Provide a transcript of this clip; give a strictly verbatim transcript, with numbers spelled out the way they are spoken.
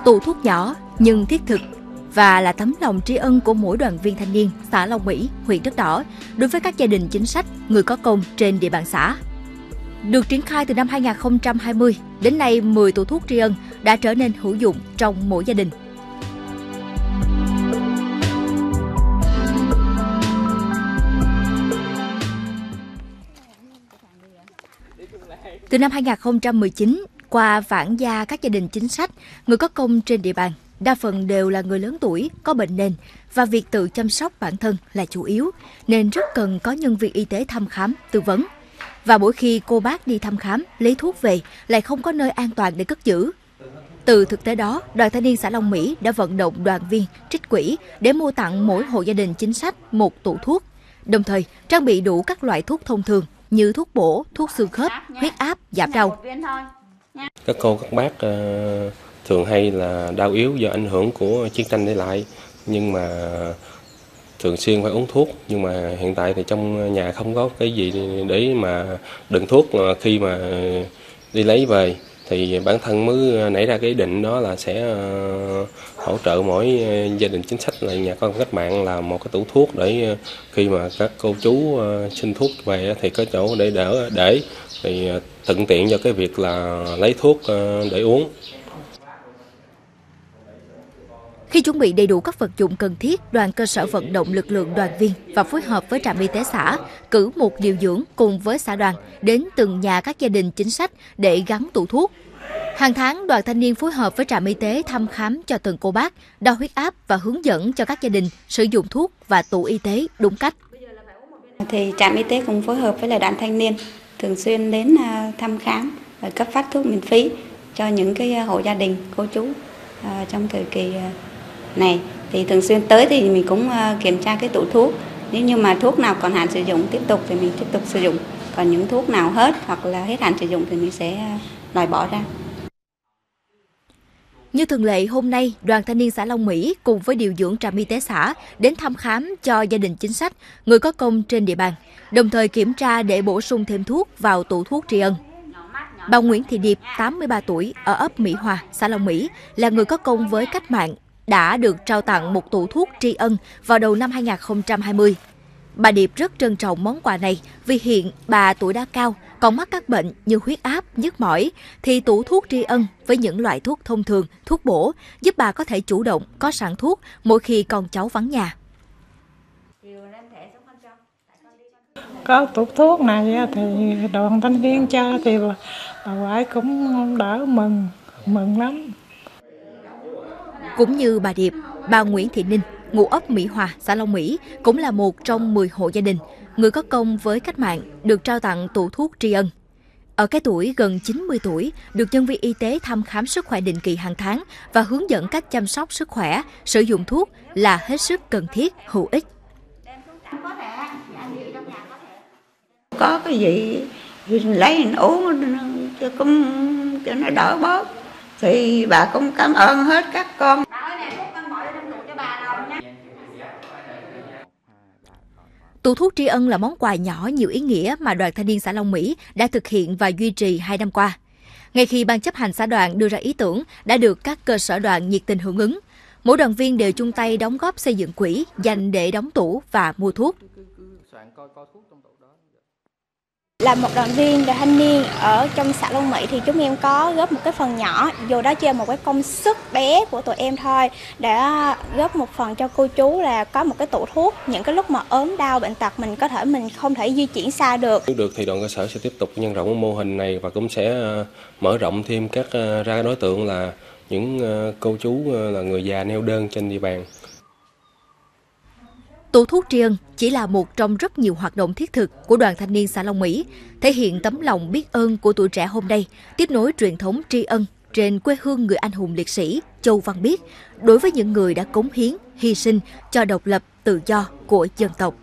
tủ thuốc nhỏ nhưng thiết thực và là tấm lòng tri ân của mỗi đoàn viên thanh niên xã Long Mỹ, huyện Đất Đỏ đối với các gia đình chính sách, người có công trên địa bàn xã. Được triển khai từ năm hai nghìn không trăm hai mươi, đến nay mười tủ thuốc tri ân đã trở nên hữu dụng trong mỗi gia đình. Từ năm hai nghìn không trăm mười chín, qua vảng gia các gia đình chính sách, người có công trên địa bàn, đa phần đều là người lớn tuổi, có bệnh nền và việc tự chăm sóc bản thân là chủ yếu, nên rất cần có nhân viên y tế thăm khám, tư vấn. Và mỗi khi cô bác đi thăm khám, lấy thuốc về lại không có nơi an toàn để cất giữ. Từ thực tế đó, Đoàn Thanh niên xã Long Mỹ đã vận động đoàn viên trích quỹ để mua tặng mỗi hộ gia đình chính sách một tủ thuốc, đồng thời trang bị đủ các loại thuốc thông thường như thuốc bổ, thuốc xương khớp, huyết áp, giảm đau. Các cô, các bác uh, thường hay là đau yếu do ảnh hưởng của chiến tranh để lại, nhưng mà thường xuyên phải uống thuốc. Nhưng mà hiện tại thì trong nhà không có cái gì để mà đựng thuốc khi mà đi lấy về. Thì bản thân mới nảy ra cái ý định đó là sẽ uh, hỗ trợ mỗi gia đình chính sách là nhà con cách mạng là một cái tủ thuốc để khi mà các cô chú uh, xin thuốc về thì có chỗ để đỡ để thì uh, thuận tiện cho cái việc là lấy thuốc uh, để uống. Khi chuẩn bị đầy đủ các vật dụng cần thiết, đoàn cơ sở vận động lực lượng đoàn viên và phối hợp với trạm y tế xã cử một điều dưỡng cùng với xã đoàn đến từng nhà các gia đình chính sách để gắn tủ thuốc. Hàng tháng, đoàn thanh niên phối hợp với trạm y tế thăm khám cho từng cô bác, đo huyết áp và hướng dẫn cho các gia đình sử dụng thuốc và tủ y tế đúng cách. Thì trạm y tế cùng phối hợp với lại đoàn thanh niên thường xuyên đến thăm khám và cấp phát thuốc miễn phí cho những cái hộ gia đình, cô chú trong thời kỳ này. Thì thường xuyên tới thì mình cũng kiểm tra cái tủ thuốc. Nếu như mà thuốc nào còn hạn sử dụng tiếp tục thì mình tiếp tục sử dụng. Còn những thuốc nào hết hoặc là hết hạn sử dụng thì mình sẽ loại bỏ ra. Như thường lệ, hôm nay, Đoàn Thanh niên xã Long Mỹ cùng với điều dưỡng trạm y tế xã đến thăm khám cho gia đình chính sách, người có công trên địa bàn, đồng thời kiểm tra để bổ sung thêm thuốc vào tủ thuốc tri ân. Bà Nguyễn Thị Điệp, tám mươi ba tuổi, ở ấp Mỹ Hòa, xã Long Mỹ, là người có công với cách mạng, đã được trao tặng một tủ thuốc tri ân vào đầu năm hai nghìn không trăm hai mươi. Bà Điệp rất trân trọng món quà này vì hiện bà tuổi đã cao, còn mắc các bệnh như huyết áp, nhức mỏi, thì tủ thuốc tri ân với những loại thuốc thông thường, thuốc bổ giúp bà có thể chủ động có sẵn thuốc mỗi khi con cháu vắng nhà. Có tủ thuốc này thì đoàn thanh niên cho thì bà, bà ngoại cũng đỡ mừng, mừng lắm. Cũng như bà Điệp, bà Nguyễn Thị Ninh, ngụ ấp Mỹ Hòa, xã Long Mỹ, cũng là một trong mười hộ gia đình, người có công với cách mạng, được trao tặng tủ thuốc tri ân. Ở cái tuổi gần chín mươi tuổi, được nhân viên y tế thăm khám sức khỏe định kỳ hàng tháng và hướng dẫn cách chăm sóc sức khỏe, sử dụng thuốc là hết sức cần thiết, hữu ích. Có cái gì lấy uống cũng cho nó đỡ bớt, thì bà cũng cảm ơn hết các con. Tủ thuốc tri ân là món quà nhỏ nhiều ý nghĩa mà Đoàn Thanh niên xã Long Mỹ đã thực hiện và duy trì hai năm qua. Ngay khi ban chấp hành xã đoàn đưa ra ý tưởng, đã được các cơ sở đoàn nhiệt tình hưởng ứng. Mỗi đoàn viên đều chung tay đóng góp xây dựng quỹ dành để đóng tủ và mua thuốc. Là một đoàn viên đoàn thanh niên ở trong xã Long Mỹ thì chúng em có góp một cái phần nhỏ, dù đó chỉ là một cái công sức bé của tụi em thôi, để góp một phần cho cô chú là có một cái tủ thuốc. Những cái lúc mà ốm đau bệnh tật mình có thể mình không thể di chuyển xa được. Nếu được thì đoàn cơ sở sẽ tiếp tục nhân rộng mô hình này và cũng sẽ mở rộng thêm các ra đối tượng là những cô chú là người già neo đơn trên địa bàn. Tủ thuốc tri ân chỉ là một trong rất nhiều hoạt động thiết thực của Đoàn Thanh niên xã Long Mỹ, thể hiện tấm lòng biết ơn của tuổi trẻ hôm nay, tiếp nối truyền thống tri ân trên quê hương người anh hùng liệt sĩ Châu Văn Biết đối với những người đã cống hiến, hy sinh cho độc lập, tự do của dân tộc.